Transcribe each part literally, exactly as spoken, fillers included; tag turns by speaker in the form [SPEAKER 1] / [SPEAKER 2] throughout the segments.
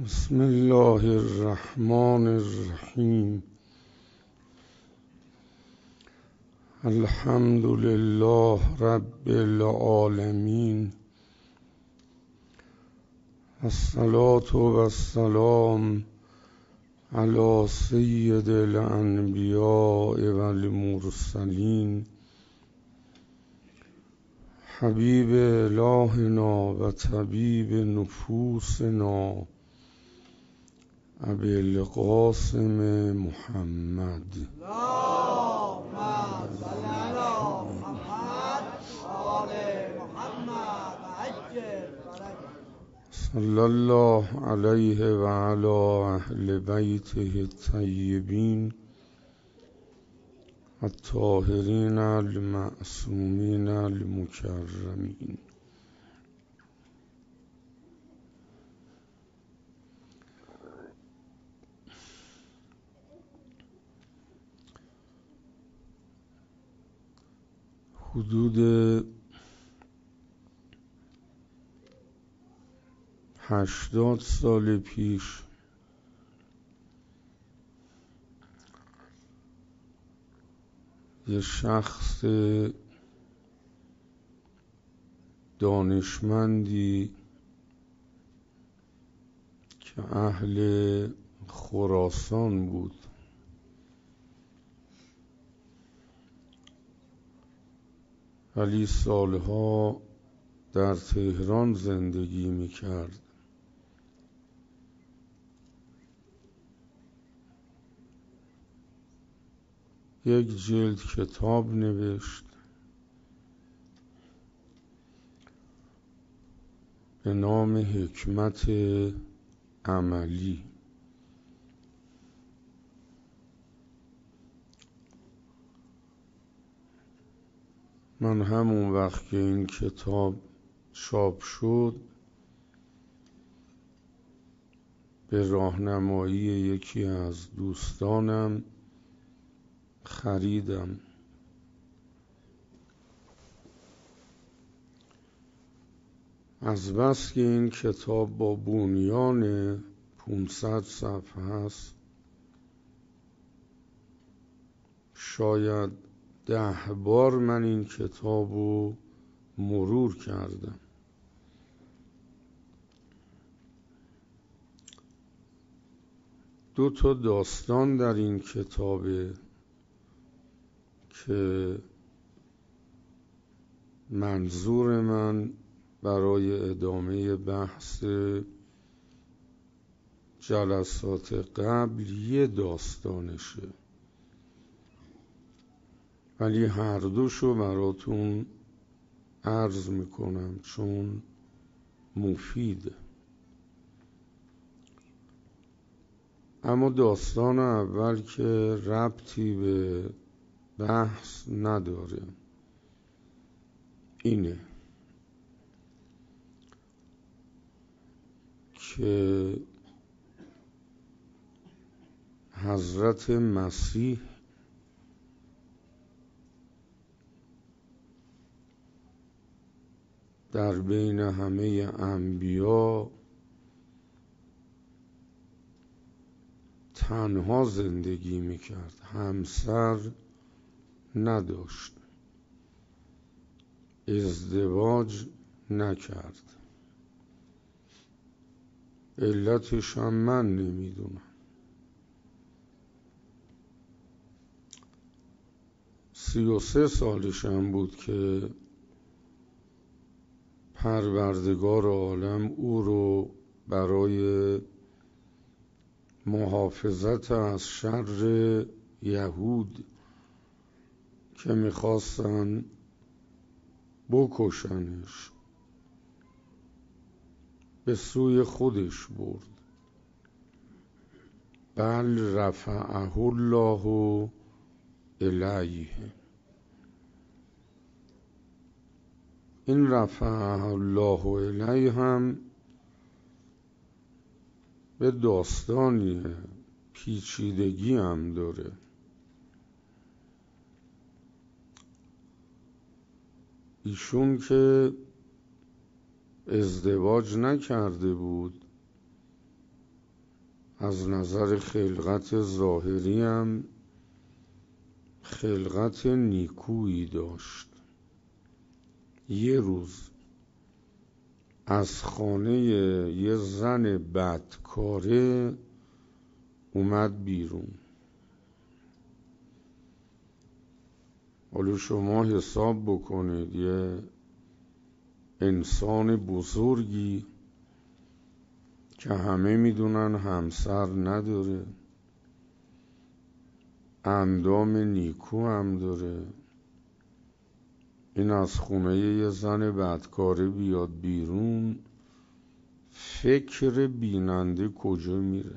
[SPEAKER 1] بسم الله الرحمن الرحیم. الحمد لله رب العالمین. الصلاة والسلام علی سید الانبیاء والمرسلین حبیب الهنا و طبیب نفوسنا ابی القاسم محمد.
[SPEAKER 2] اللهم صل علی محمد و آل محمد و عجل فرجه.
[SPEAKER 1] صلی الله علیه و علی اهل بیته الطیبین الطاهرین المعصومین المکرمین. حدود هشتاد سال پیش یه شخص دانشمندی که اهل خراسان بود ولی سالها در تهران زندگی میکرد، یک جلد کتاب نوشت به نام حکمت عملی. من همون وقت که این کتاب چاپ شد به راهنمایی یکی از دوستانم خریدم. از بس که این کتاب با بنیان پانصد صفحه است، شاید ده بار من این کتاب رو مرور کردم. دو تا داستان در این کتابه که منظور من برای ادامه بحث جلسات قبل یه داستانشه، ولی هر دوشو براتون عرض میکنم چون مفیده. اما داستان اول که ربطی به بحث نداره اینه که حضرت مسیح در بین همه انبیا تنها زندگی میکرد، همسر نداشت، ازدواج نکرد. علتش هم من نمیدونم. سی و سه سالش هم بود که پروردگار عالم او رو برای محافظت از شر یهود که میخواستن بکشنش به سوی خودش برد. بل رفعه الله الیه. این رفعه الله الیه هم به داستانی پیچیدگی هم داره. ایشون که ازدواج نکرده بود از نظر خلقت ظاهری هم خلقت نیکویی داشت. یه روز از خانه یه زن بدکاره اومد بیرون. حالا شما حساب بکنید یه انسان بزرگی که همه میدونن همسر نداره، اندام نیکو هم داره، این از خونه یه زن بدکاره بیاد بیرون، فکر بیننده کجا میره؟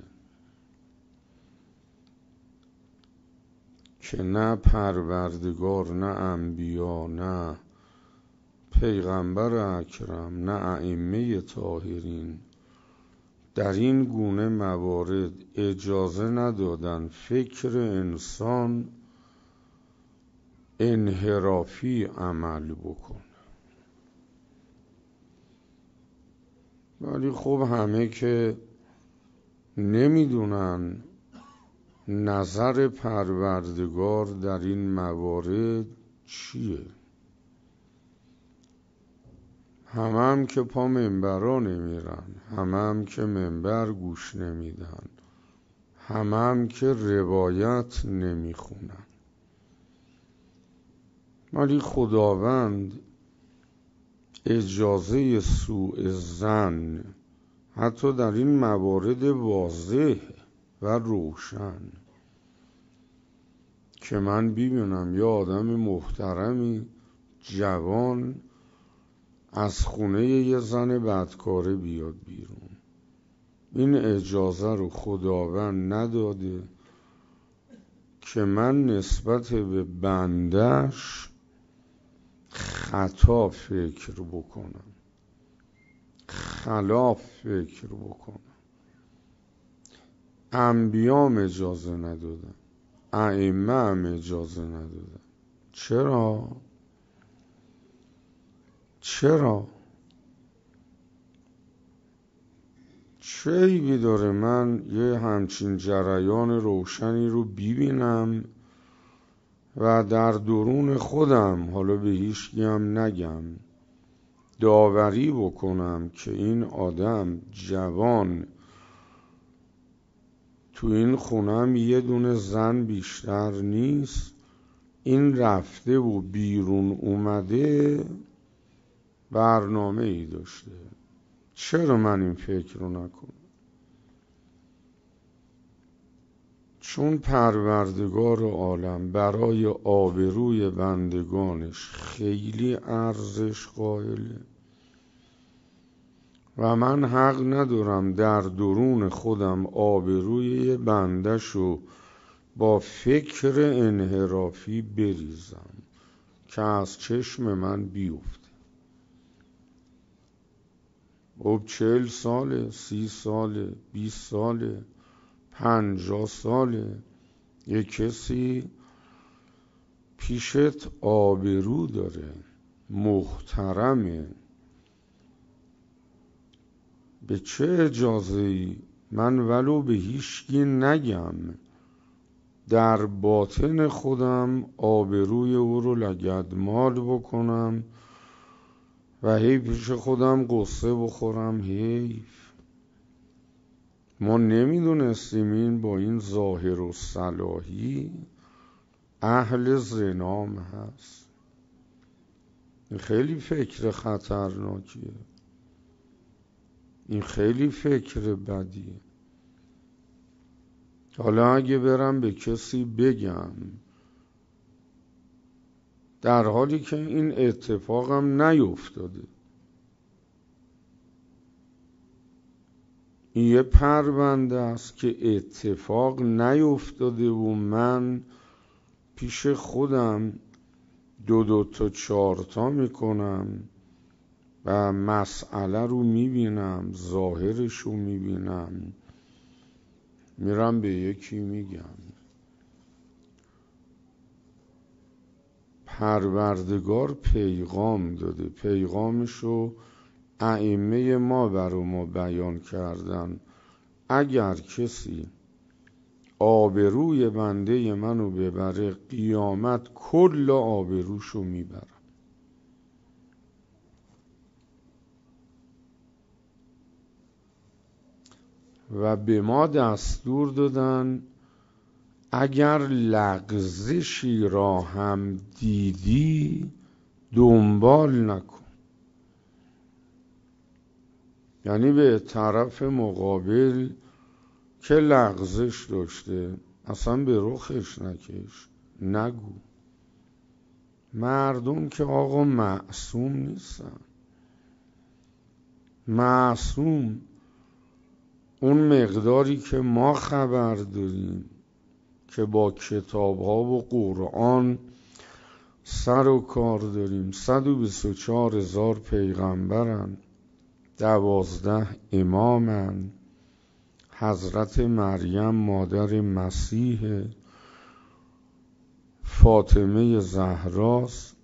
[SPEAKER 1] که نه پروردگار، نه انبیا، نه پیغمبر اکرم، نه ائمه طاهرین در این گونه موارد اجازه ندادن فکر انسان انحرافی عمل بکنه. ولی خب همه که نمیدونن نظر پروردگار در این موارد چیه، همه هم که پا منبرا نمیرن، همه هم که منبر گوش نمیدن، همه هم که روایت نمیخونن. ولی خداوند اجازه سوء ظن حتی در این موارد واضح و روشن که من ببینم یا آدم محترمی جوان از خونه یه زن بدکاره بیاد بیرون، این اجازه رو خداوند نداده که من نسبت به بندش خطا فکر بکنم، خلاف فکر بکنم. انبیام اجازه ندادن، ائمه هم اجازه ندادن. چرا؟ چرا؟ چه عیبی داره من یه همچین جریان روشنی رو ببینم و در درون خودم، حالا به هیچ کیم نگم، داوری بکنم که این آدم جوان تو این خونم یه دونه زن بیشتر نیست، این رفته و بیرون اومده برنامه ای داشته، چرا من این فکر رو نکنم؟ چون پروردگار عالم برای آبروی بندگانش خیلی ارزش قائله و من حق ندارم در درون خودم آبروی یه بندشو با فکر انحرافی بریزم که از چشم من بیفته. خب چهل ساله، سی ساله، بیست ساله، پنجاه ساله یه کسی پیشت آبرو داره، محترمه، به چه اجازه‌ای من ولو به هیچکی نگم در باطن خودم آبروی او رو لگدمال بکنم و هی پیش خودم قصه بخورم؟ حیف. ما نمیدونستیم این با این ظاهر و صلاحی اهل زنام هست. این خیلی فکر خطرناکیه، این خیلی فکر بدیه. حالا اگه برم به کسی بگم در حالی که این اتفاقم نیفتاده، این یه پرونده است که اتفاق نیفتاده و من پیش خودم دو دو تا چهار تا میکنم و مسئله رو میبینم، ظاهرش رو میبینم، میرم به یکی میگم. پروردگار پیغام داده، پیغامشو ائمه ما برای ما بیان کردن، اگر کسی آبروی بنده منو ببره قیامت کل آبروشو میبره. و به ما دستور دادن اگر لغزشی را هم دیدی دنبال نکن. یعنی به طرف مقابل که لغزش داشته اصلا به رخش نکش، نگو. مردم که آقا معصوم نیستن. معصوم اون مقداری که ما خبر داریم که با کتاب ها و قرآن سر و کار داریم، صد و بیست و چهار هزار پیغمبرن، دوازده امامن، حضرت مریم مادر مسیح، فاطمه زهراست،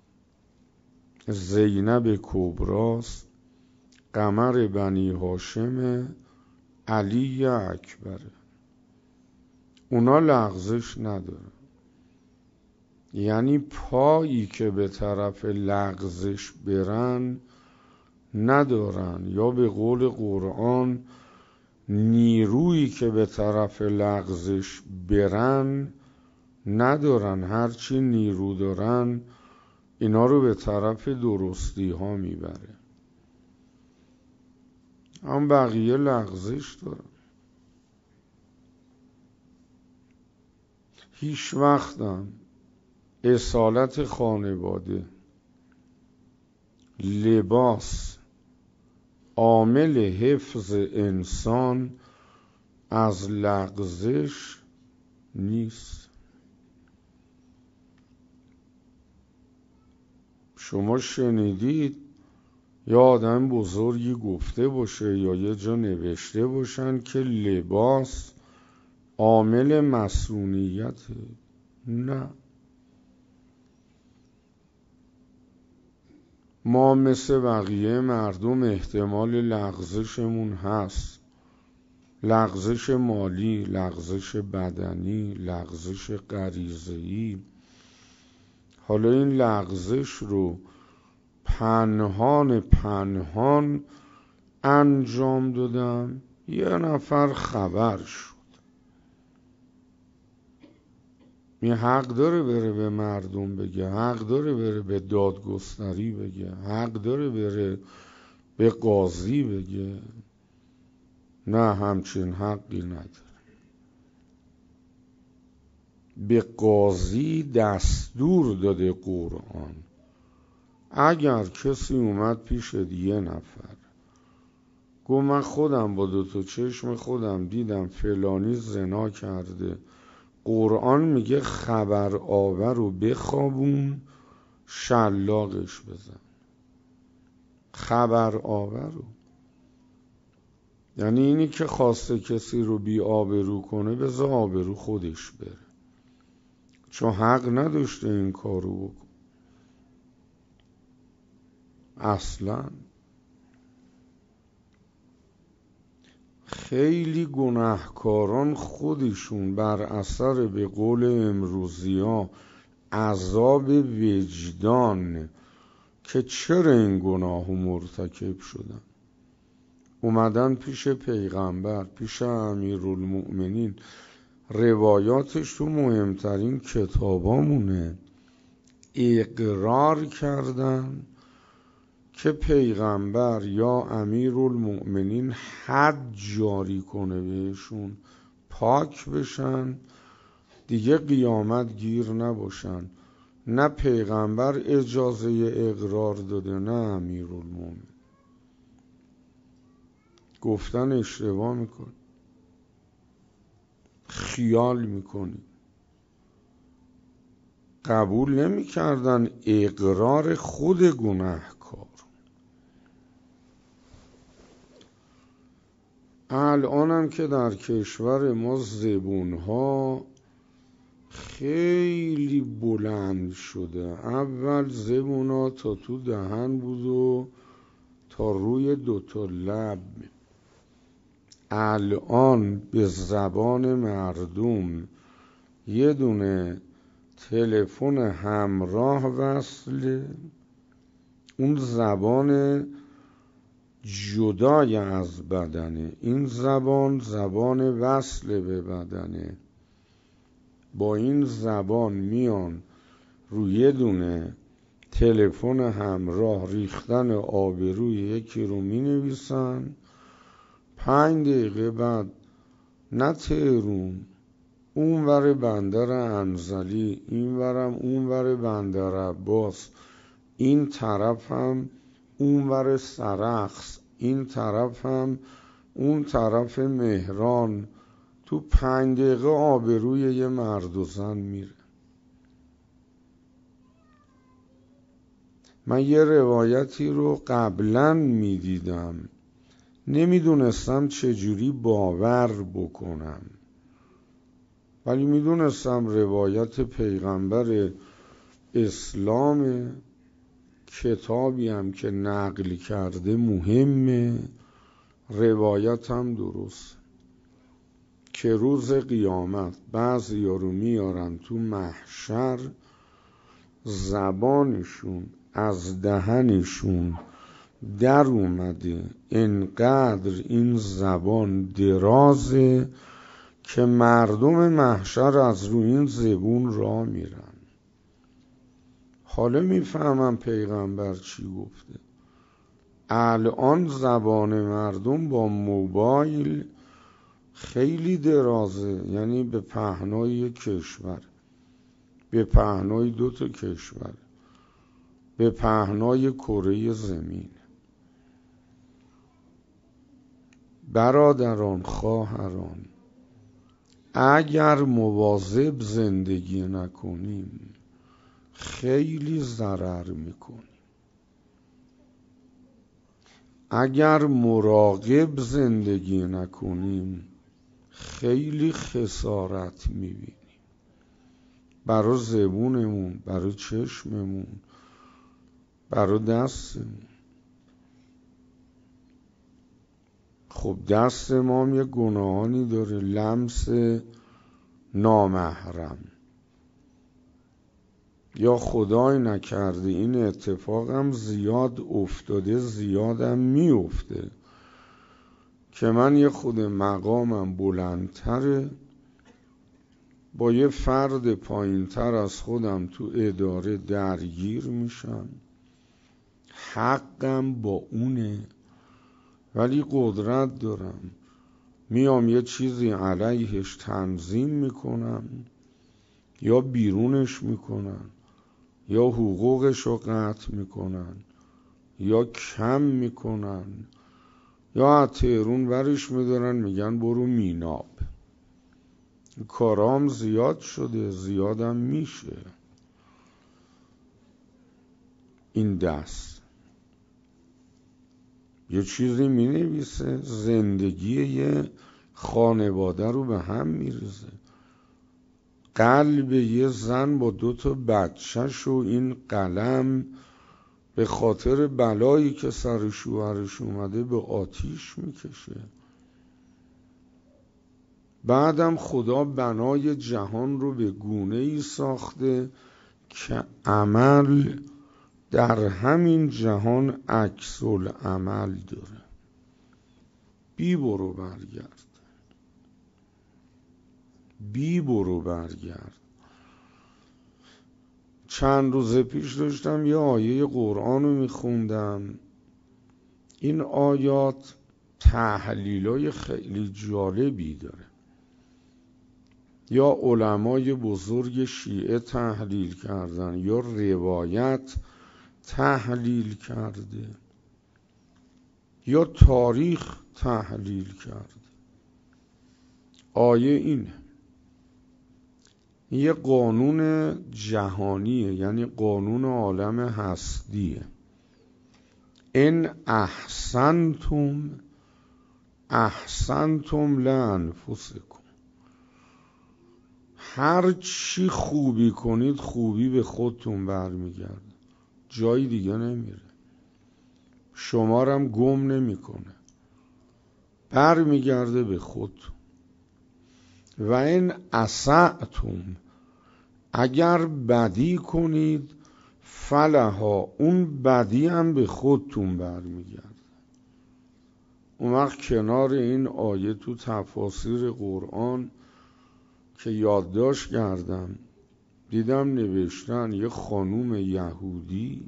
[SPEAKER 1] زینب کبراست، قمر بنی هاشم، علی اکبره. اونا لغزش ندارن. یعنی پایی که به طرف لغزش برن ندارن، یا به قول قرآن نیرویی که به طرف لغزش برن ندارن. هرچی نیرو دارن اینا رو به طرف درستی ها میبره. هم بقیه لغزش دارن. هیچ وقتم اصالت خانواده، لباس، عامل حفظ انسان از لغزش نیست. شما شنیدید یا آدم بزرگی گفته باشه یا یه جا نوشته باشن که لباس عامل مسئولیته؟ نه. ما مثل بقیه مردم احتمال لغزشمون هست. لغزش مالی، لغزش بدنی، لغزش غریزه‌ای. حالا این لغزش رو پنهان پنهان انجام دادم، یه نفر خبر شد. این حق داره بره به مردم بگه، حق داره بره به دادگستری بگه، حق داره بره به قاضی بگه؟ نه، همچین حقی نداره. به قاضی دستور داده قرآن اگر کسی اومد پیش یه نفر گفت من خودم با دو تا چشم خودم دیدم فلانی زنا کرده، قرآن میگه خبر آور رو بخوابون، شلاقش بزن. خبر آور رو، یعنی اینی که خواسته کسی رو بی آبرو کنه بذار آبرو خودش بره، چون حق نداشته این کارو بکن اصلا. خیلی گناهکاران خودشون بر اثر به قول امروزی ها عذاب وجدان که چرا این گناهو مرتکب شدن، اومدن پیش پیغمبر، پیش امیرالمؤمنین. روایاتش تو مهمترین کتابامونه اقرار کردن که پیغمبر یا امیرالمؤمنین حد جاری کنه بهشون، پاک بشن، دیگه قیامت گیر نباشن. نه پیغمبر اجازه اقرار داده نه امیرالمؤمنین. گفتن اشتباه میکن، خیال میکنی. قبول نمیکردن اقرار خود گناهکار. الانم که در کشور ما زبونها خیلی بلند شده. اول زبونا تا تو دهن بود و تا روی دوتا لب. الان به زبان مردم یه دونه تلفن همراه وصله، اون زبان جدای از بدنه، این زبان زبان وصل به بدنه. با این زبان میان روی یه دونه تلفن همراه ریختن آبروی یکی رو می نویسن، پنج دقیقه بعد نه تهرون، اون ور بندر انزلی، این ورم اون ور بندر عباس، این طرف هم اون ور سرخس، این طرف هم اون طرف مهران، تو پنج دقیقه آبروی یه مرد و زن میره. من یه روایتی رو قبلا میدیدم، نمیدونستم چجوری باور بکنم، ولی میدونستم روایت پیغمبر اسلام، کتابی هم که نقل کرده مهمه، روایت هم درست، که روز قیامت بعضی ها رو میارن تو محشر، زبانشون از دهنشون در اومده، انقدر این زبان درازه که مردم محشر از روی این زبون راه میرن. حالا میفهمم پیغمبر چی گفته. الان زبان مردم با موبایل خیلی درازه، یعنی به پهنای کشور، به پهنای دو تا کشور، به پهنای کره زمین. برادران، خواهران، اگر مواظب زندگی نکنیم خیلی ضرر میکنیم. اگر مراقب زندگی نکنیم خیلی خسارت میبینیم، برای زبونمون، برای چشممون، برای دستمون. خب دست ما هم یه گناهانی داره، لمس نامحرم، یا خدای نکرده این اتفاق هم زیاد افتاده، زیادم میفته که من یه خود مقامم بلندتره، با یه فرد پایینتر از خودم تو اداره درگیر میشم، حقم با اونه ولی قدرت دارم، میام یه چیزی علیهش تنظیم میکنم، یا بیرونش میکنن، یا حقوقش رو قطع میکنن، یا کم میکنن، یا از تهرون ورش میدارن میگن برو میناب. کارام زیاد شده، زیادم میشه. این دست یه چیزی مینویسه، زندگی یه خانواده رو به هم میریزه. قلب یه زن با دو تا بچه‌ش و این قلم به خاطر بلایی که سر شوهرش اومده به آتیش میکشه. بعدم خدا بنای جهان رو به گونه ای ساخته که عمل در همین جهان عکس العمل داره. بی برو برگرد، بی برو برگرد. چند روز پیش داشتم یه آیه قرآن رو میخوندم، این آیات تحلیلای خیلی جالبی داره. یا علمای بزرگ شیعه تحلیل کردن، یا روایت تحلیل کرده، یا تاریخ تحلیل کرده. آیه اینه، یه قانون جهانیه، یعنی قانون عالم هستیه. ان احسنتم احسنتم لانفسکم، هر چی خوبی کنید خوبی به خودتون برمیگرده، جایی دیگه نمیره، شما رو هم گم نمیکنه. بر میگرده به خود. و این اسعتم، اگر بدی کنید، فلها، اون بدی هم به خودتون برمیگرده. اون وقت کنار این آیه تو تفاسیر قرآن که یادداشت کردم دیدم نوشتن یه خانوم یهودی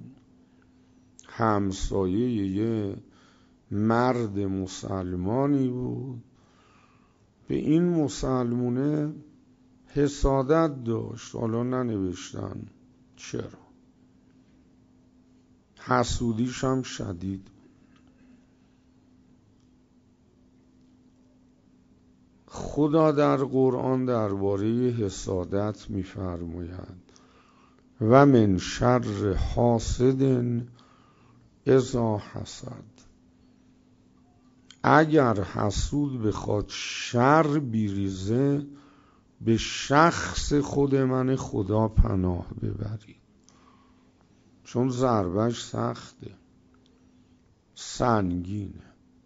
[SPEAKER 1] همسایه یه مرد مسلمانی بود، به این مسلمونه حسادت داشت. حالا ننوشتن چرا، حسودیش هم شدید. خدا در قرآن درباره حسادت می‌فرماید و من شر حاسد اذا حسد، اگر حسود بخواد شر بیریزه به شخص خود من خدا پناه ببرید، چون ضربش سخته، سنگینه.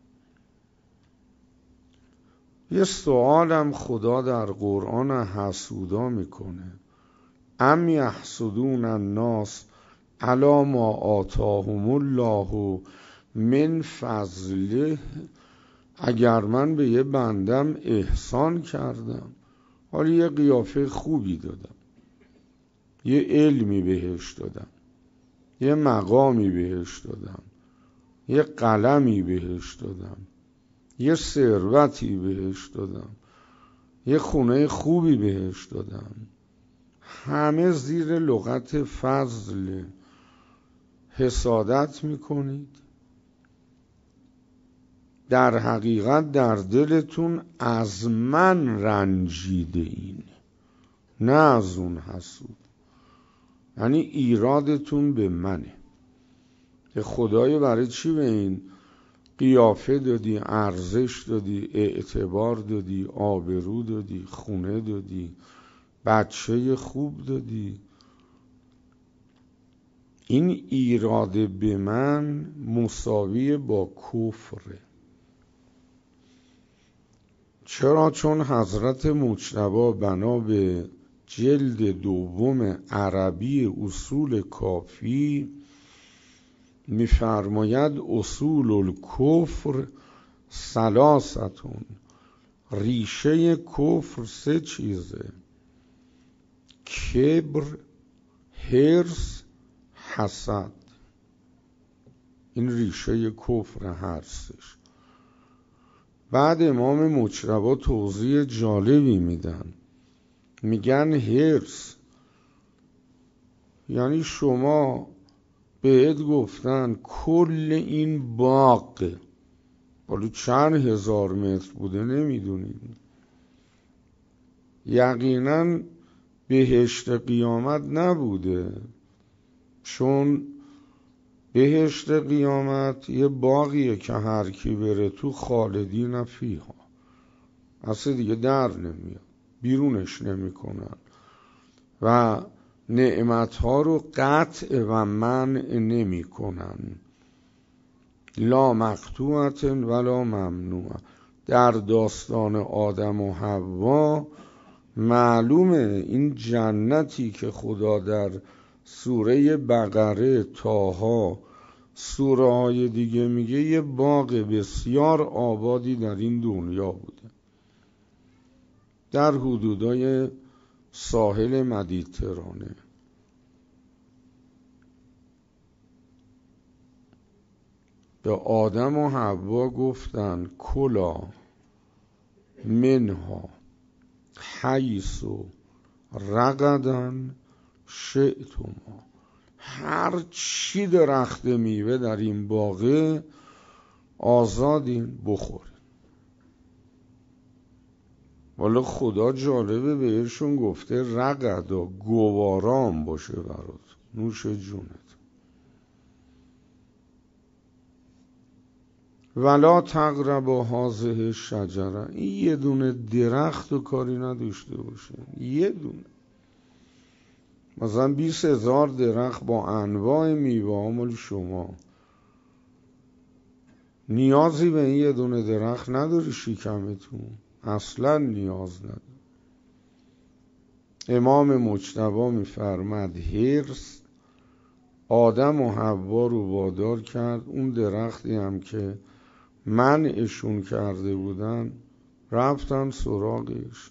[SPEAKER 1] یه سوالم خدا در قرآن حسودا میکنه، ام یحسدون الناس علی ما آتاهم الله من فضله، اگر من به یه بندم احسان کردم، حالا یه قیافه خوبی دادم، یه علمی بهش دادم، یه مقامی بهش دادم، یه قلمی بهش دادم، یه ثروتی بهش دادم، یه خونه خوبی بهش دادم، همه زیر لغت فضل حسادت میکنید. در حقیقت در دلتون از من رنجیده این، نه از اون حسود. یعنی ایرادتون به منه که خدای برای چی به این قیافه دادی، ارزش دادی، اعتبار دادی، آبرو دادی، خونه دادی، بچه خوب دادی. این ایراد به من مساوی با کفره. چرا؟ چون حضرت مجتبی بنا به جلد دوم عربی اصول کافی می‌فرماید اصول الکفر ثلاثتون، ریشه کفر سه چیزه، کبر، حرص، حسد. این ریشه کفر هستش. بعد امام مجتبی توضیح جالبی میدن، میگن حرص یعنی شما بهت گفتن کل این باغ حالا چند هزار متر بوده نمیدونید، یقینا بهشت قیامت نبوده، چون بهشت قیامت یه باغیه که هر کی بره تو خالدین فیها، اصلا دیگه در نمیاد، بیرونش نمیکنن و نعمتها رو قطع و منع نمی کنن، لا مقطوعت ولا ممنوع. در داستان آدم و حوا معلومه این جنتی که خدا در سوره بقره، طه، سوره های دیگه میگه یه باغ بسیار آبادی در این دنیا بوده، در حدودای ساحل مدیترانه. به آدم و حوا گفتن کلا منها حیث رغدن شئتما، هر چی درخت میوه در این باغه آزادین بخورید. والا خدا جالبه بهشون گفته رغدا، گوارام باشه برات، نوش جونت. ولا تقربوا هذه الشجره، این یه دونه درخت و کاری نداشته باشه، یه دونه. مثلا بیست هزار درخت با انواع میوه مال شما، نیازی به این یه دونه درخت نداری شکمتون، اصلا نیاز نداری. امام مجتبی میفرمد حرص آدم و حوا رو وادار کرد اون درختی هم که منعشون کرده بودن رفتن سراغش،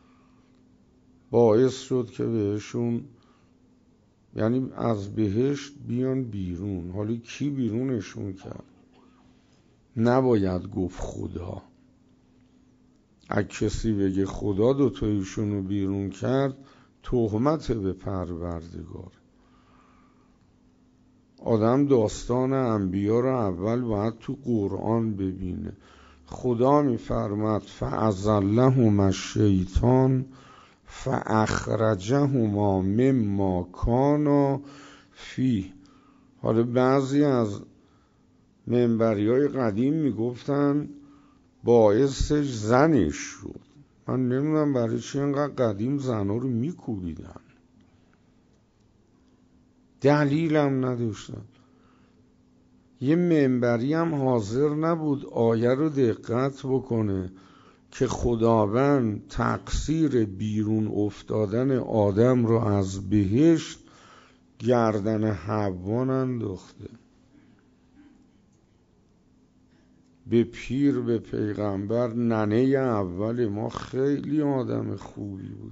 [SPEAKER 1] باعث شد که بهشون یعنی از بهشت بیان بیرون. حالا کی بیرونشون کرد؟ نباید گفت خدا. اگه کسی بگه خدا دوتایشون رو بیرون کرد تهمت به پروردگار. آدم داستان انبیا رو اول باید تو قرآن ببینه. خدا میفرماد فأزلهما الشیطان فأخرجهما مما کانا فیه. حالا بعضی از منبریای قدیم میگفتن باعثش زنش شد. من نمیدونم برای چی اینقدر قدیم زنها رو میکوبیدن، دلیلم نداشتن. یه منبری هم حاضر نبود آیه رو دقت بکنه که خداوند تقصیر بیرون افتادن آدم رو از بهشت گردن حوا انداخته. به پیر به پیغمبر ننه اول ما خیلی آدم خوبی بود،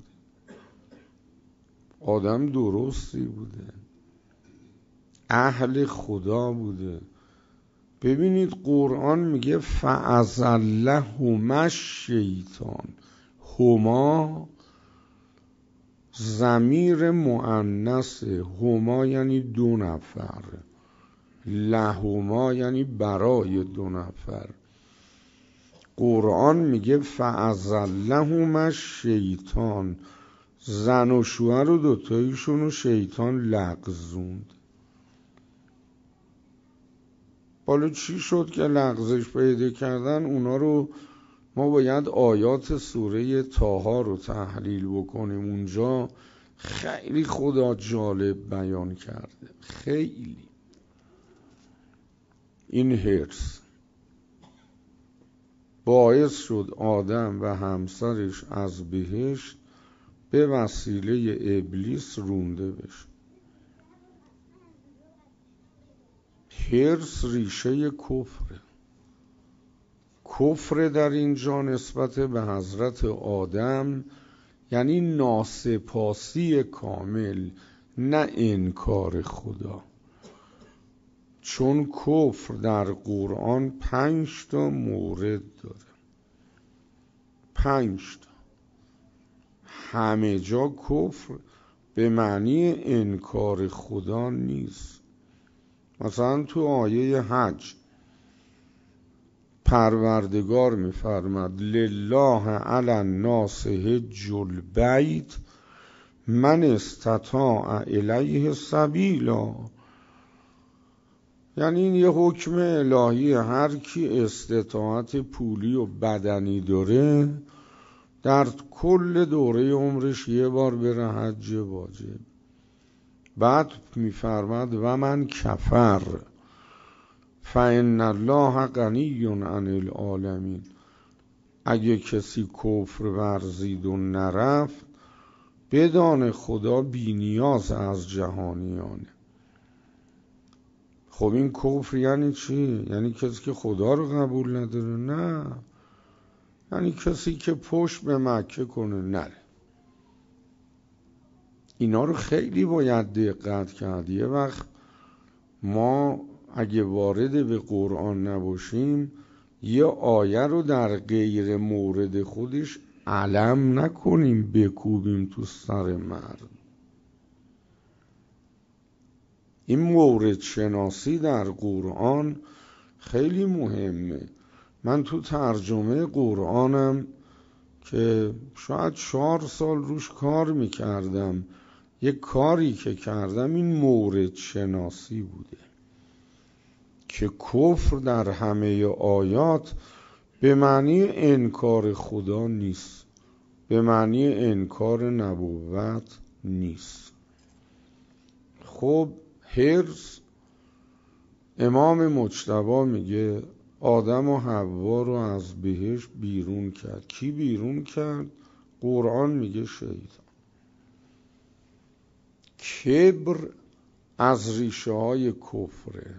[SPEAKER 1] آدم درستی بوده، اهل خدا بوده. ببینید قرآن میگه فأزلهما الشیطان. هما ضمیر مؤنث، هما یعنی دو نفر، لهما یعنی برای دو نفر. قرآن میگه فأزلهما الشیطان، زن و شوهر رو دوتایشون رو شیطان لغزوند. حالا چی شد که لغزش پیدا کردن؟ اونا رو ما باید آیات سوره طه رو تحلیل بکنیم. اونجا خیلی خدا جالب بیان کرده. خیلی این حرص باعث شد آدم و همسرش از بهشت به وسیله ابلیس رونده بشه. حرص ریشه کفره. کفر در اینجا نسبت به حضرت آدم یعنی ناسپاسی کامل، نه انکار خدا. چون کفر در قرآن پنج تا مورد داره، پنج تا. همه جا کفر به معنی انکار خدا نیست. مثلا تو آیه حج پروردگار میفرماد لله علی الناس حج البیت من استطاع الیه سبیلا. یعنی این یه حکم الهی، هر کی استطاعت پولی و بدنی داره در کل دوره عمرش یه بار بره حج واجب. بعد میفرماد و من کفر فإن الله غنی عن العالمین. اگه کسی کفر ورزید و نرفت بدان خدا بی‌نیاز از جهانیانه. خب این کفر یعنی چی؟ یعنی کسی که خدا رو قبول نداره؟ نه، یعنی کسی که پشت به مکه کنه نره. اینا رو خیلی باید دقت کرد. یه وقت ما اگه وارد به قرآن نباشیم یه آیه رو در غیر مورد خودش علم نکنیم بکوبیم تو سر مرد. این مورد شناسی در قرآن خیلی مهمه. من تو ترجمه قرآنم که شاید چهار سال روش کار میکردم، یک کاری که کردم این مورد شناسی بوده که کفر در همه آیات به معنی انکار خدا نیست، به معنی انکار نبوت نیست. خب حرص، امام مجتبی میگه آدم و حوا رو از بهشت بیرون کرد. کی بیرون کرد؟ قرآن میگه شیطان. کبر از ریشه های کفره.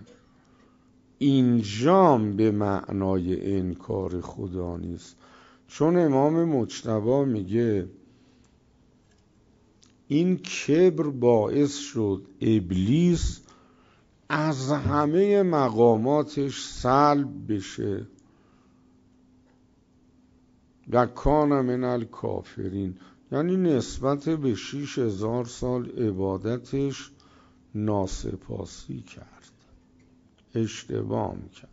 [SPEAKER 1] اینجام به معنای انکار خدا نیست، چون امام مجتبی میگه این کبر باعث شد ابلیس از همه مقاماتش سلب بشه و کان من الکافرین، یعنی نسبت به شیش هزار سال عبادتش ناسپاسی کرد، اشتباه کرد.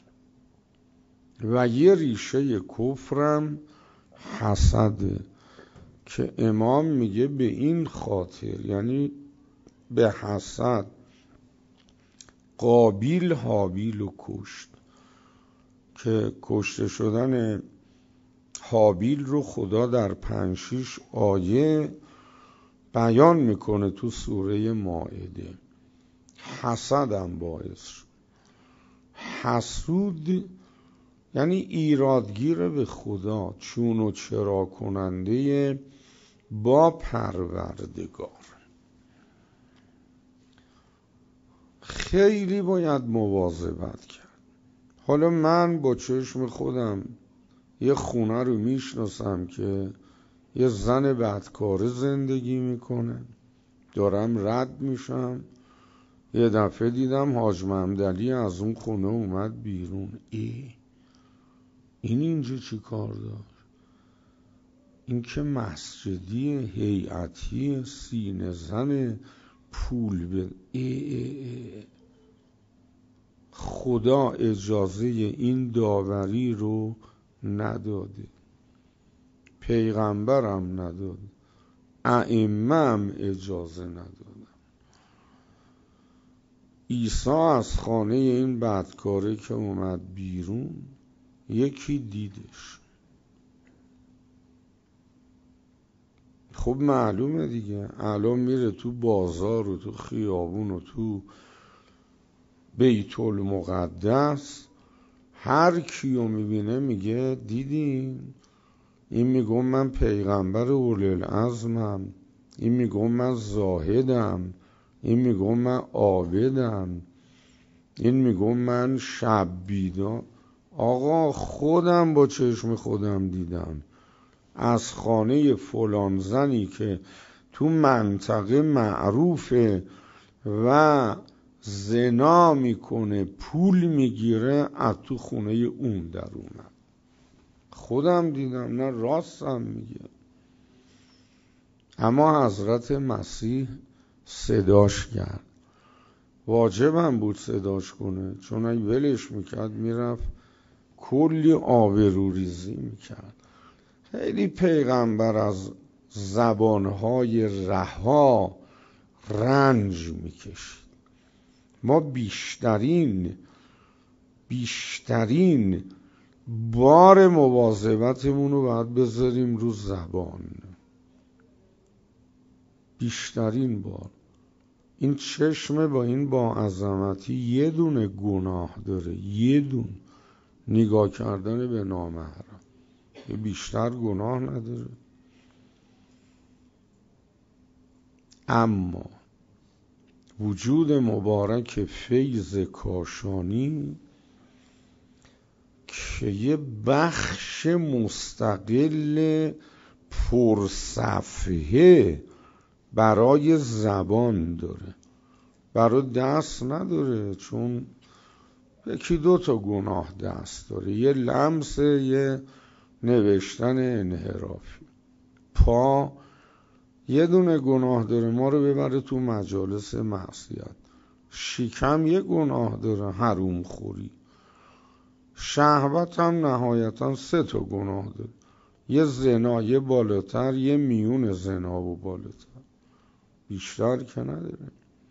[SPEAKER 1] و یه ریشه کفرم حسده که امام میگه به این خاطر، یعنی به حسد، قابیل حابیل رو کشت که کشته شدن حابیل رو خدا در پنج شیش آیه بیان میکنه تو سوره مائده. حسدم باعث شد. حسود یعنی ایرادگیر به خدا، چون و چرا کننده با پروردگار. خیلی باید مواظبت کرد. حالا من با چشم خودم یه خونه رو میشناسم که یه زن بدکاره زندگی میکنه، دارم رد میشم، یه دفعه دیدم حاج محمدعلی از اون خونه اومد بیرون. ای این اینجا چی کار داشت؟ این که مسجدی، هیئتی، سینه زن، پول به ای ای ای. خدا اجازه این داوری رو نداده، پیغمبرم نداده، ائمه‌ام اجازه ندادن. عیسی از خانه این بدکاره که اومد بیرون یکی دیدش. خب معلومه دیگه، الان میره تو بازار و تو خیابون و تو بیت المقدس، هر کیو میبینه میگه دیدین؟ این میگم من پیغمبر اولوالعزمم، این میگم من زاهدم، این میگم من عابدم، این میگم من شب بیدار. آقا خودم با چشم خودم دیدم از خانه فلان زنی که تو منطقه معروفه و زنا میکنه، پول میگیره، از تو خونه اون در اومد. خودم دیدم، نه راستم میگه. اما حضرت مسیح صداش کرد. واجبم بود صداش کنه، چون اگه ولش میکرد میرفت کلی آبروریزی میکرد. خیلی پیغمبر از زبانهای رها رنج میکشید. ما بیشترین بیشترین بار مواظبتمون رو باید بذاریم رو زبان. بیشترین بار. این چشم با این با عظمتی یه دونه گناه داره، یه دونه، نگاه کردن به نامحرم. یه بیشتر گناه نداره. اما وجود مبارک فیض کاشانی که یه بخش مستقل پرصفحه برای زبان داره، برای دست نداره، چون یکی دو تا گناه دست داره، یه لمس، یه نوشتن انحرافی. پا یه دونه گناه داره، ما رو ببره تو مجالس معصیت. شکم یه گناه داره، حروم خوری. شهوت هم نهایتا سه تا گناه داره، یه زنا، یه بالاتر، یه میون زنا و بالاتر، بیشتر که نداره.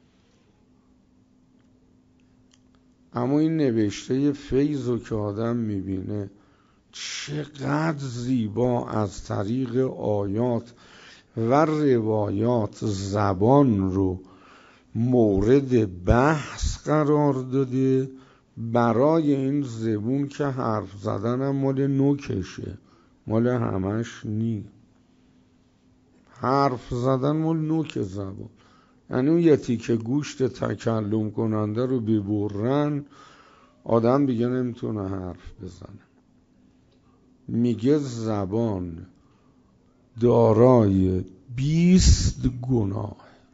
[SPEAKER 1] اما این نوشته فیض رو که آدم میبینه چقدر زیبا از طریق آیات و روایات زبان رو مورد بحث قرار داده، برای این زبون که حرف زدنم مال نوکشه، مال همش نی. حرف زدن مال نوک زبان، یعنی اون یه تیکه گوشت تکلم کننده رو ببرن آدم دیگه نمیتونه حرف بزنه. میگه زبان دارای بیست گناه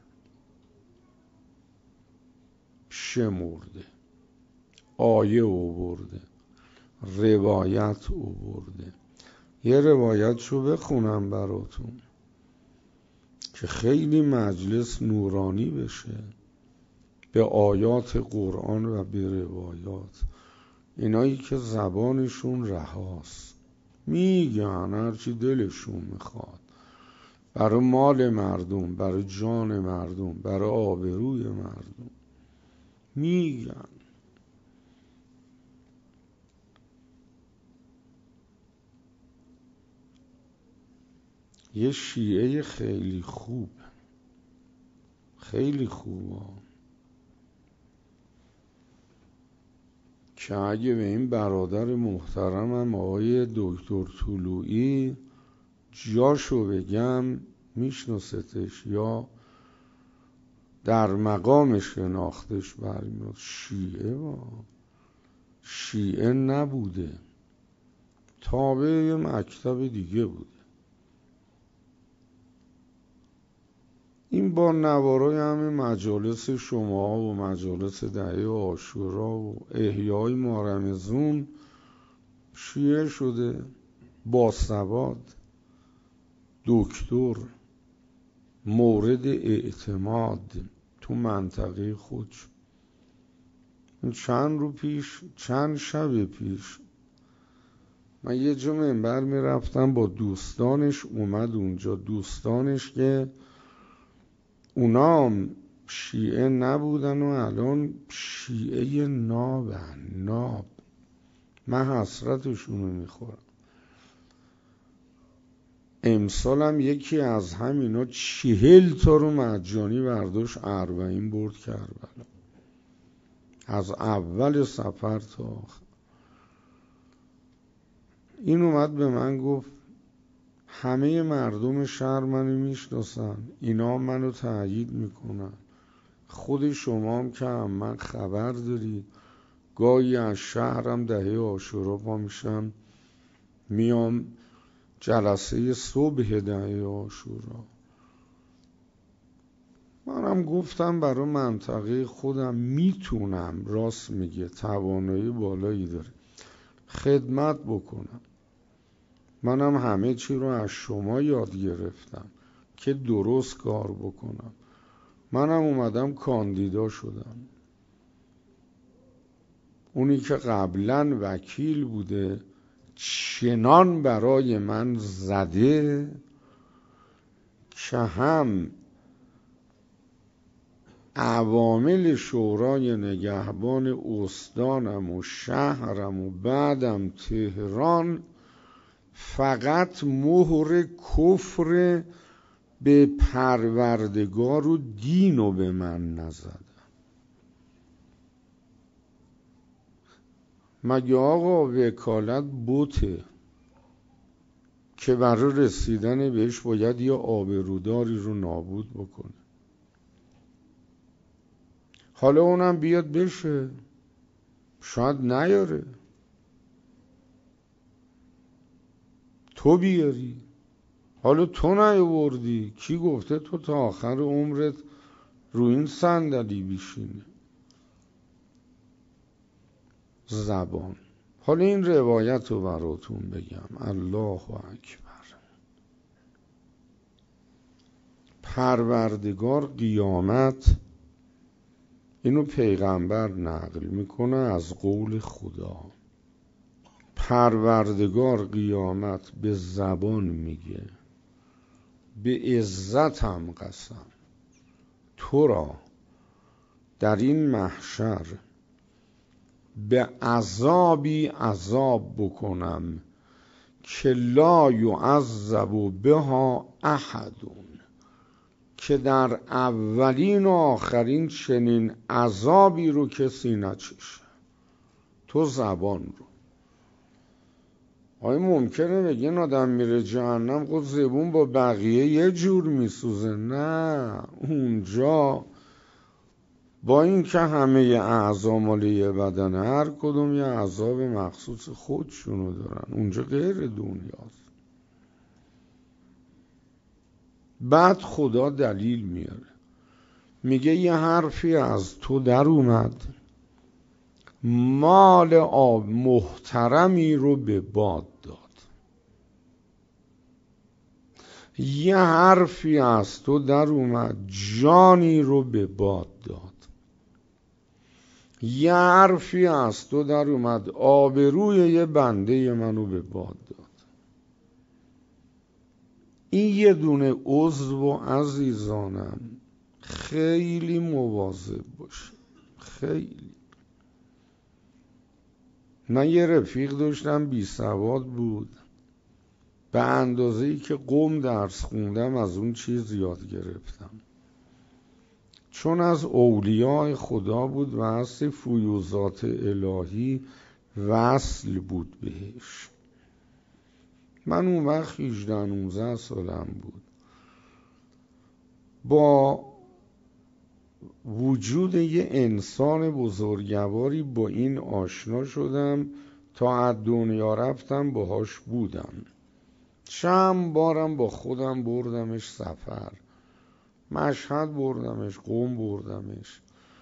[SPEAKER 1] شمرده، آیه آورده، روایت آورده. یه روایتشو بخونم براتون که خیلی مجلس نورانی بشه به آیات قرآن و به روایات. اینایی که زبانشون رهاست میگن هرچی دلشون میخواد، برای مال مردم، برای جان مردم، برای آبروی مردم میگن. یه شیعه خیلی خوب، خیلی خوبه که اگه به این برادر محترمم آقای دکتر طلوعی جاشو بگم میشناستش یا در مقام شناختش برمیاد. شیعه با شیعه نبوده، تابع مکتب دیگه بوده. این با نوارای همه مجالس شما و مجالس دهه عاشورا و احیای ماه رمضان شیعه شده، باسواد، دکتر، مورد اعتماد تو منطقه خود. چند رو پیش، چند شب پیش من یه جا منبر می رفتم با دوستانش، اومد اونجا دوستانش که اونام شیعه نبودن و الان شیعه نابن. ناب من حسرتشونو میخورم. امسالم یکی از همینا چهل تا رو مجانی برداشت اربعین برد کربلا، از اول سفر تا آخر. این اومد به من گفت همه مردم شهر منو میشناسن، اینا منو تأیید میکنن، خود شما هم که هم من خبر داری، گاهی از شهرم دهه عاشورا پا میشم میام جلسه صبح دهه عاشورا. منم گفتم برای منطقه خودم میتونم، راست میگه توانایی بالایی داره، خدمت بکنم. منم همه چی رو از شما یاد گرفتم که درست کار بکنم. منم اومدم کاندیدا شدم. اونی که قبلا وکیل بوده چنان برای من زده که هم عوامل شورای نگهبان استانم و شهرم و بعدم تهران فقط مهر کفر به پروردگار و دین رو به من نزدن. مگه آقا وکالت بوته که برای رسیدن بهش باید یه آبروداری رو نابود بکنه؟ حالا اونم بیاد بشه، شاید نیاره، تو بیاری. حالا تو نیاوردی، کی گفته تو تا آخر عمرت رو این صندلی بشینی؟ زبان. حالا این روایت رو براتون بگم. الله اکبر. پروردگار قیامت، اینو پیغمبر نقل میکنه از قول خدا، پروردگار قیامت به زبان میگه به عزتم قسم تو را در این محشر به عذابی عذاب بکنم که لا یعذب بها احدون، که در اولین و آخرین چنین عذابی رو کسی نچشه. تو زبان رو. آیا ممکنه بگه این آدم میره جهنم خود زبون با بقیه یه جور میسوزه؟ نه، اونجا با این که همه اعضا مال یه بدن، هر کدوم یه عذاب مخصوص خودشونو دارن، اونجا غیر دنیاست. بعد خدا دلیل میاره، میگه یه حرفی از تو در اومد، مال آب محترمی رو به باد داد. یه حرفی از تو در اومد، جانی رو به باد داد. یه حرفی از تو در اومد، آبروی یه بنده منو به باد داد. این یه دونه عضو عزیزانم خیلی مواظب باشه، خیلی. من یه رفیق داشتم بی سواد بود، به اندازه‌ای که قم درس خوندم از اون چیز یاد گرفتم، چون از اولیاء خدا بود و از فیوضات الهی وصل بود بهش. من اون وقت هجده نوزده سالم بود. با وجود یه انسان بزرگواری با این آشنا شدم، تا از دنیا رفتم باهاش بودم. چند بارم با خودم بردمش سفر، مشهد بردمش، قم بردمش.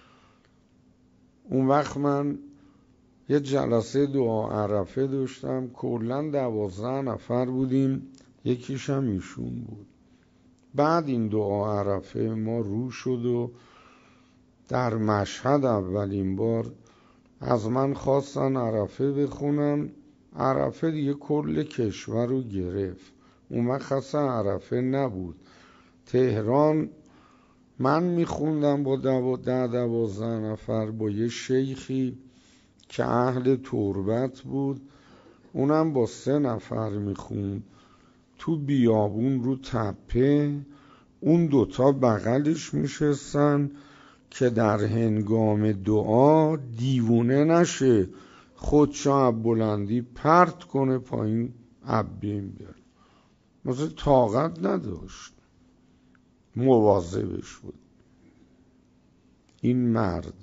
[SPEAKER 1] اون وقت من یه جلسه دعا عرفه داشتم، کلن دوازده نفر بودیم، یکیشم ایشون بود. بعد این دعا عرفه ما رو شد و در مشهد اولین بار از من خواستن عرفه بخونم. عرفه دیگه کل کشور رو گرفت. اون وقت اصلا عرفه نبود. تهران من میخوندم با ده دوازده نفر با یه شیخی که اهل تربت بود، اونم با سه نفر میخوند تو بیابون رو تپه. اون دوتا بغلش میشستن که در هنگام دعا دیوونه نشه، خودشو بلندی پرت کنه پایین عبیم بیاره. مثلا طاقت نداشت، مواظبش بود. این مرد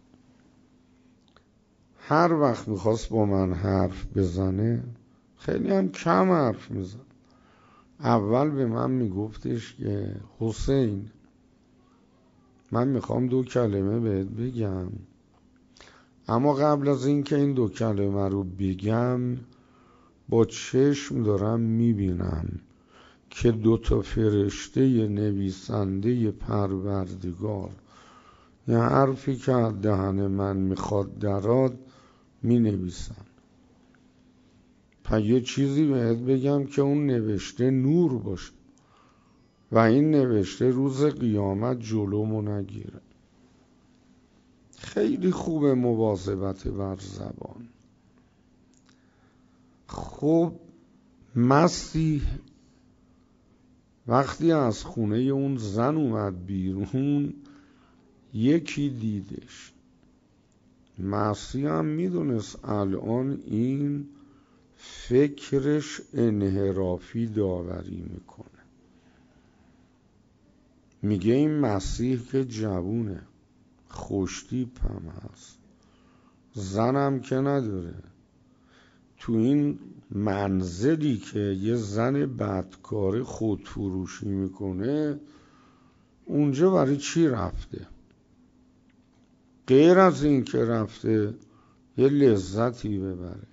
[SPEAKER 1] هر وقت میخواست با من حرف بزنه، خیلی هم کم حرف میزن. اول به من میگفتش که حسین من میخوام دو کلمه بهت بگم، اما قبل از این که این دو کلمه رو بگم با چشم دارم میبینم که دو تا فرشته نویسنده پروردگار یه حرفی که از دهن من میخواد دراد می نویسن. پس یه چیزی بهت بگم که اون نوشته نور باشه و این نوشته روز قیامت جلومو نگیره. خیلی خوبه مواظبت بر زبان. خب مسیح وقتی از خونه اون زن اومد بیرون، یکی دیدش. مسیح هم میدونست الان این فکرش انحرافی داوری میکنه. میگه این مسیح که جوونه، خوشتیپ هم هست، زنم که نداره، تو این منزلی که یه زن بدکاره خودفروشی میکنه، اونجا برای چی رفته؟ غیر از این که رفته یه لذتی ببره.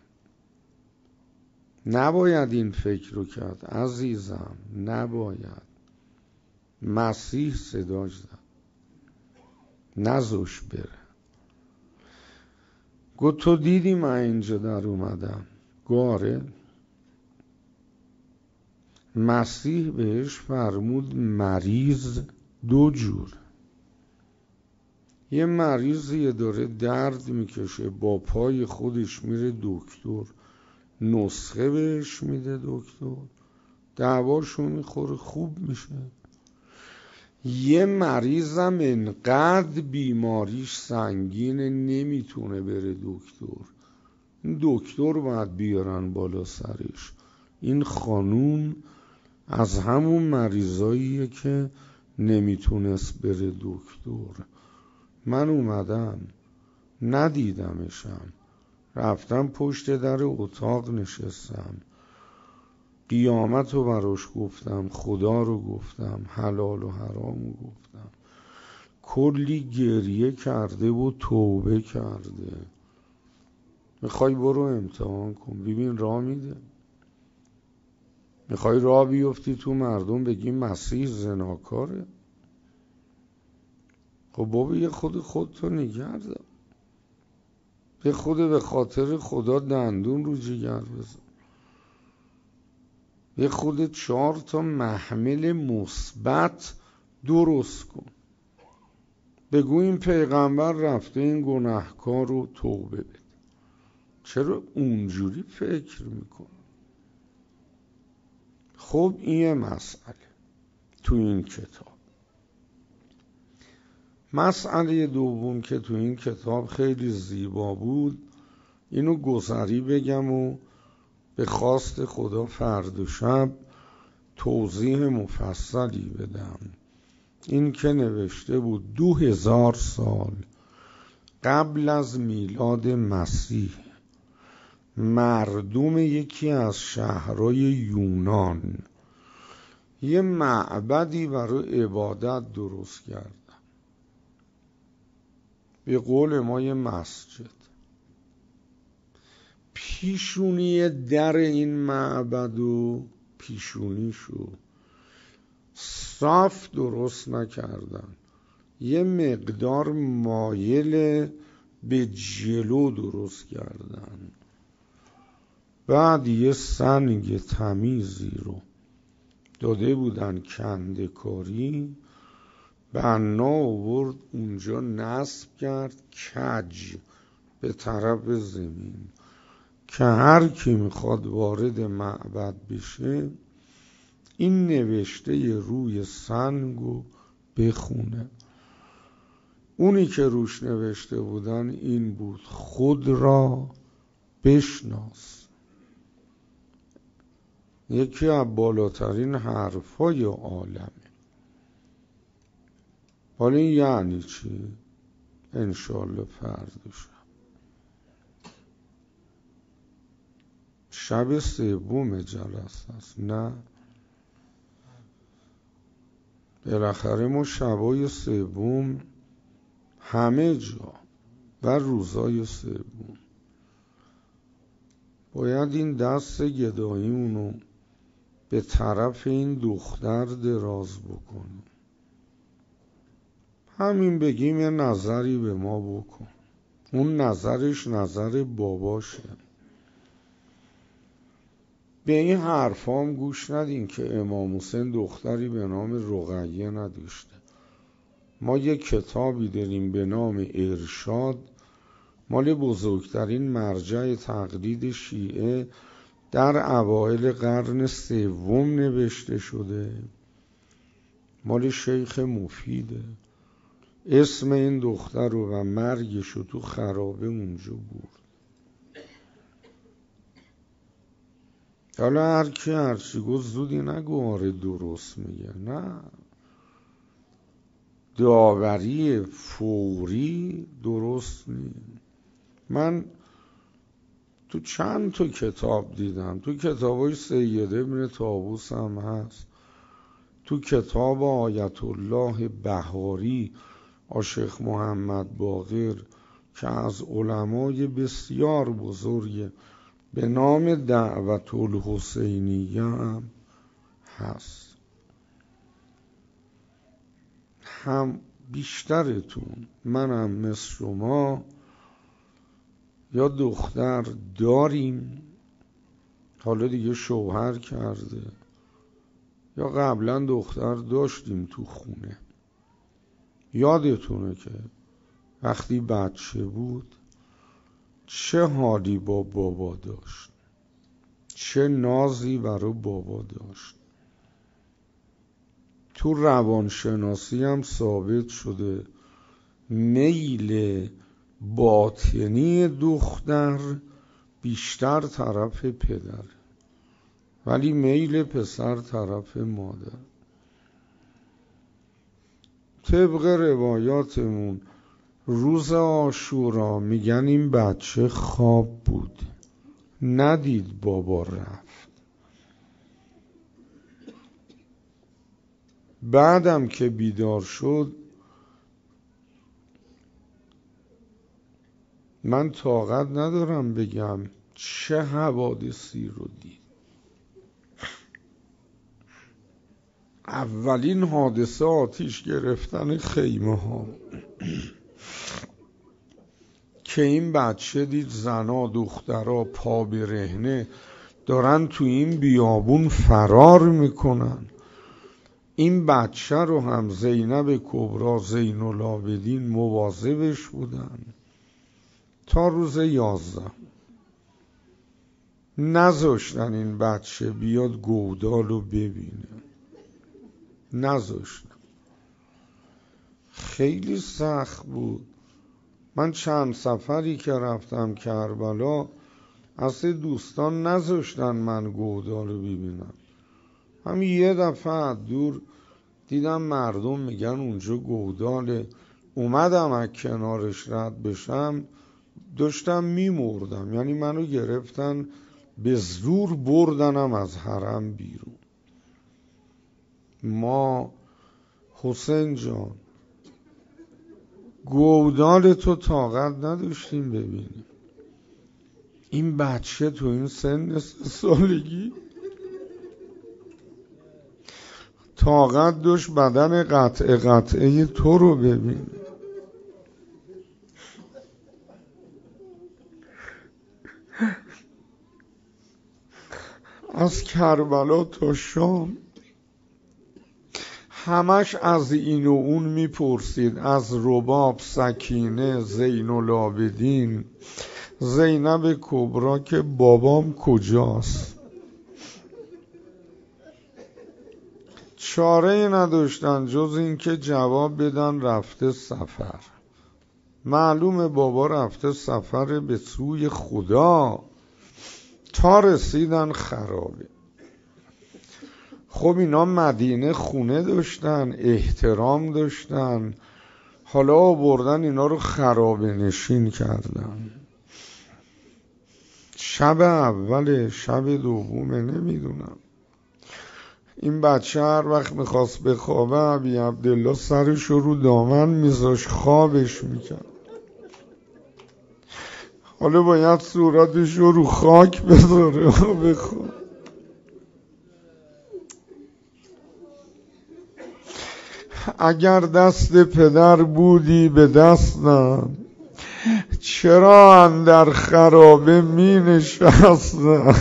[SPEAKER 1] نباید این فکر رو کرد عزیزم، نباید. مسیح صداش زد، نذاش بره. گفت تو دیدی من اینجا در اومدم؟ گاره. مسیح بهش فرمود مریض دو جور. یه مریضی داره درد میکشه، با پای خودش میره دکتر، نسخه بهش میده دکتر، دواشو میخوره خوب میشه. یه مریضم انقدر بیماریش سنگینه نمیتونه بره دکتر، این دکتر باید بیارن بالا سرش. این خانوم از همون مریضاییه که نمیتونست بره دکتر. من اومدم ندیدمشم، رفتم پشت در اتاق نشستم، قیامت رو براش گفتم، خدا رو گفتم، حلال و حرام رو گفتم، کلی گریه کرده و توبه کرده. میخوای برو امتحان کن ببین راه میده؟ میخوای راه بیفتی تو مردم بگی مسیح زناکاره؟ خب بابا یه خود خودتو نگه دار، یه خود به خاطر خدا دندون رو جگر بزن، یه خود چهار تا محمل مثبت درست کن، بگو این پیغمبر رفته این گناهکار رو توبه بده. چرا اونجوری فکر میکن؟ خب این مسئله تو این کتاب. مسئله دوم که تو این کتاب خیلی زیبا بود، اینو گذری بگم و به خواست خدا فردا شب توضیح مفصلی بدم. این که نوشته بود دو هزار سال قبل از میلاد مسیح مردم یکی از شهرهای یونان یه معبدی برای عبادت درست کردن، به قول ما یه مسجد. پیشونی در این معبد و پیشونیشو صاف درست نکردن، یه مقدار مایل به جلو درست کردن، بعد یه سنگ تمیزی رو داده بودن کنده‌کاری، بنا آورد اونجا نصب کرد کج به طرف زمین که هر کی میخواد وارد معبد بشه این نوشته روی سنگو بخونه. اونی که روش نوشته بودن این بود خود را بشناس. یکی از بالاترین حرفای عالمه. حالا این یعنی چی؟ انشالله فردا شب شب سوم جلسه است. نه بالاخره ما شبای سوم همه جا و روزای سوم باید این دست گداییمونو به طرف این دختر دراز بکنیم، همین بگیم یه نظری به ما بکن. اون نظرش نظر باباشه. به این حرفام گوش ندین که امام حسین دختری به نام رقیه نداشته. ما یه کتابی داریم به نام ارشاد، مال بزرگترین مرجع تقلید شیعه در اوایل قرن سوم نوشته شده، مال شیخ مفیده. اسم این دختر رو و مرگش رو تو خرابه اونجا بود. حالا هر کی هرچی گفت زودی نگو آره درست میگه، نه، داوری فوری درست نیست. من تو چند تا کتاب دیدم، تو کتابای سید ابن طاووس هم هست، تو کتاب آیت الله بهاری شیخ محمد باقر که از علمای بسیار بزرگ به نام دعوت الحسینیه هم هست. هم بیشترتون منم مثل شما یا دختر داریم، حالا دیگه شوهر کرده، یا قبلا دختر داشتیم تو خونه. یادتونه که وقتی بچه بود چه حالی با بابا داشت، چه نازی برای بابا داشت. تو روانشناسی هم ثابت شده میل باطنی دختر بیشتر طرف پدر، ولی میل پسر طرف مادر. طبق روایاتمون روز عاشورا میگن این بچه خواب بود، ندید بابا رفت. بعدم که بیدار شد من طاقت ندارم بگم چه حوادثی رو دید. اولین حادثه آتیش گرفتن خیمه ها که این بچه دید زنا دخترها پا برهنه دارن تو این بیابون فرار میکنن. این بچه رو هم زینب کبرا زین العابدین مواظبش بودن تا روز یازده. نذاشتن این بچه بیاد گودال رو ببینه، نذاشتن. خیلی سخت بود. من چند سفری که رفتم کربلا اصلا دوستان نذاشتن من گودال رو ببینم. هم یه دفعه دور دیدم مردم میگن اونجا گوداله، اومدم از کنارش رد بشم داشتم میمردم، یعنی منو گرفتن به زور بردنم از حرم بیرون. ما حسین جان گودال تو طاقت نداشتیم ببینیم. این بچه تو این سن سه سالگی طاقت داشت بدن قطعه قطعه تو رو ببین. از کربلا تا شام همش از این و اون میپرسید، از رباب، سکینه، زین العابدین، زینب کبرا که بابام کجاست. چاره ای نداشتن جز این که جواب بدن رفته سفر. معلومه بابا رفته سفر به سوی خدا. تا رسیدن خرابه. خب اینا مدینه خونه داشتن، احترام داشتن، حالا آوردن اینا رو خرابه نشین کردن. شب اول شب دومه نمیدونم، این بچه هر وقت میخواست بخوابه ابی عبدالله سرش رو دامن میذاش خوابش میکرد. حالا باید صورتش رو رو خاک بذاره و بخواب. اگر دست پدر بودی به دستم، چرا اندر خرابه می نشستم.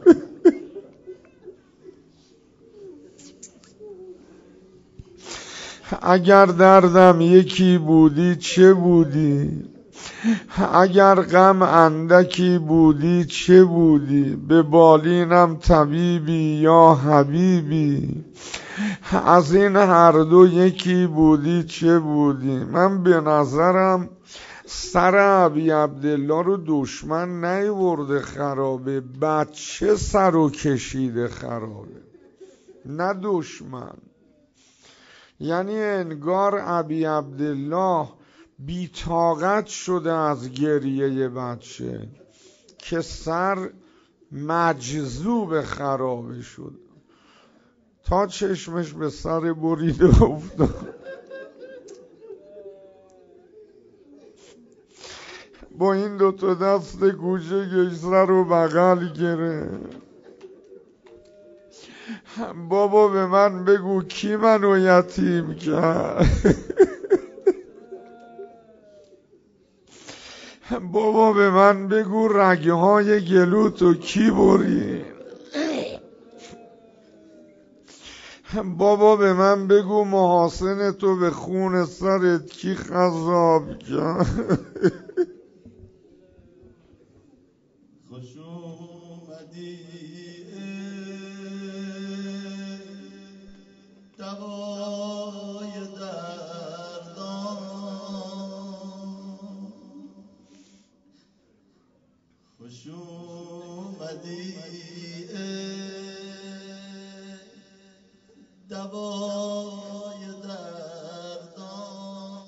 [SPEAKER 1] اگر دردم یکی بودی چه بودی، اگر غم اندکی بودی چه بودی، به بالینم طبیبی یا حبیبی، از این هر دو یکی بودی چه بودی. من به نظرم سر ابی عبدالله رو دشمن نیورده خرابه، بچه سر رو کشیده خرابه نه دشمن. یعنی انگار ابی عبدالله بی طاقت شده از گریه بچه که سر مجذوب خرابه شد تا چشمش به سر بریده افتاد. با این دوتا دست گوشه گشتر رو بغل گرفت. بابا به من بگو کی منو یتیم کرد. بابا به من بگو رگه های گلوتو کی برید. بابا به من بگو محاسن تو به خون سرت کی خضاب کرد.
[SPEAKER 3] خوش اومدی دوای دردان، خوش دوای دردان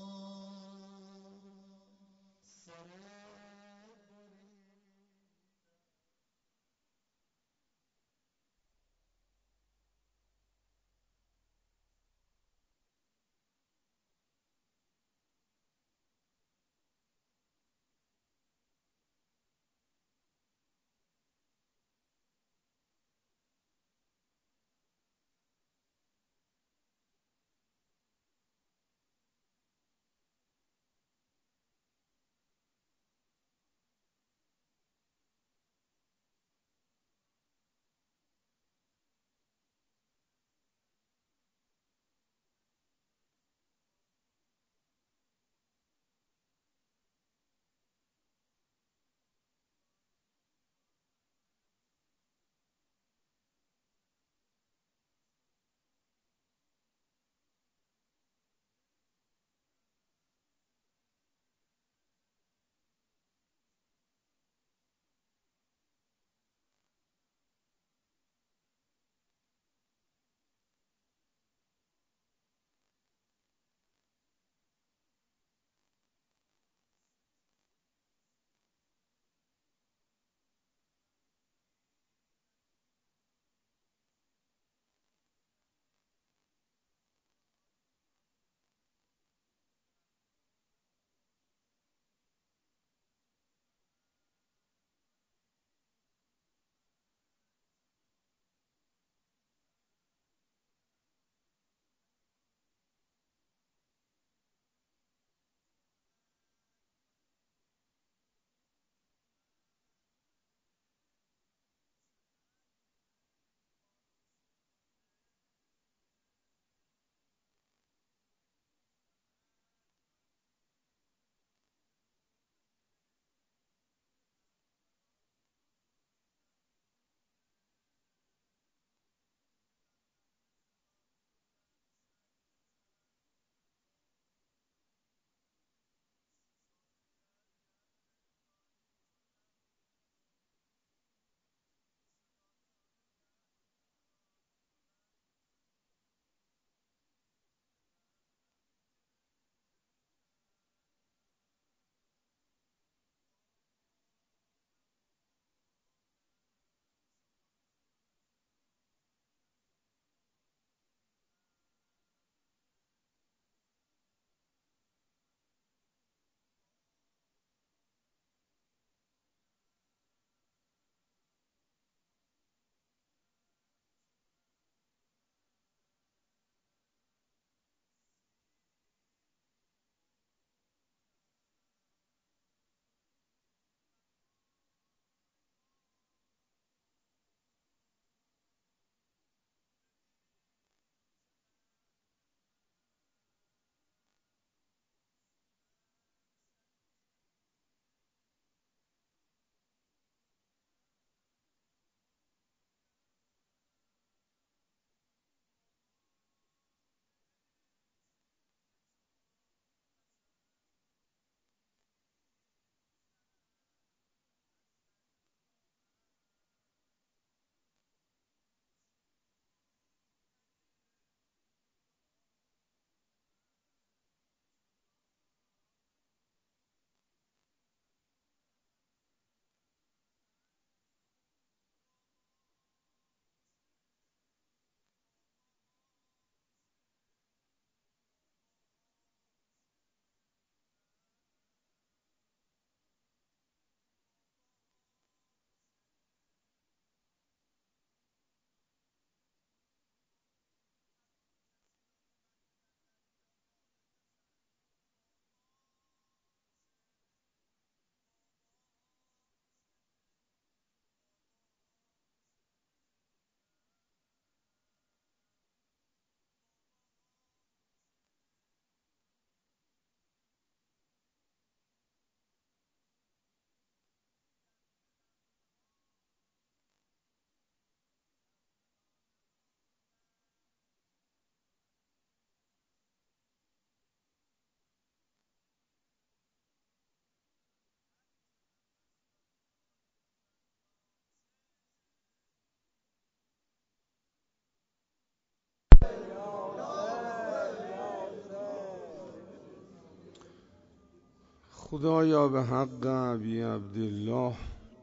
[SPEAKER 1] خدایا به حق ابی عبدالله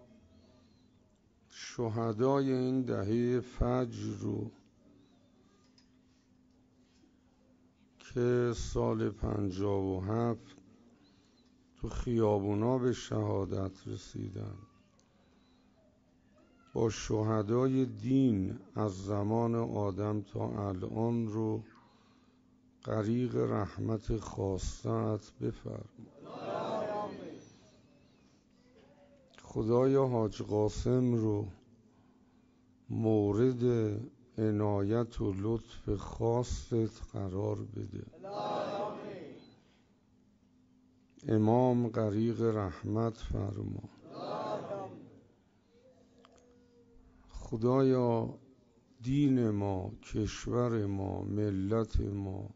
[SPEAKER 1] شهدای این دهه فجر رو که سال پنجاه و هفت تو خیابونا به شهادت رسیدن، با شهدای دین از زمان آدم تا الان رو غریق رحمت خاصت بفرما. خدایا حاج قاسم رو مورد عنایت و لطف خاصت قرار بده. امام غریق رحمت فرما. خدایا دین ما، کشور ما، ملت ما،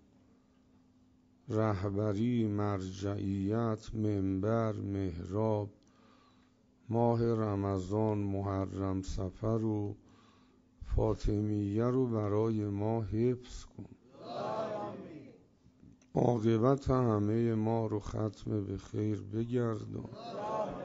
[SPEAKER 1] رهبری، مرجعیت، منبر، محراب، ماه رمضان، محرم، صفر و فاطمیه رو برای ما حفظ کن. عاقبت همه ما رو ختم به خیر بگردان.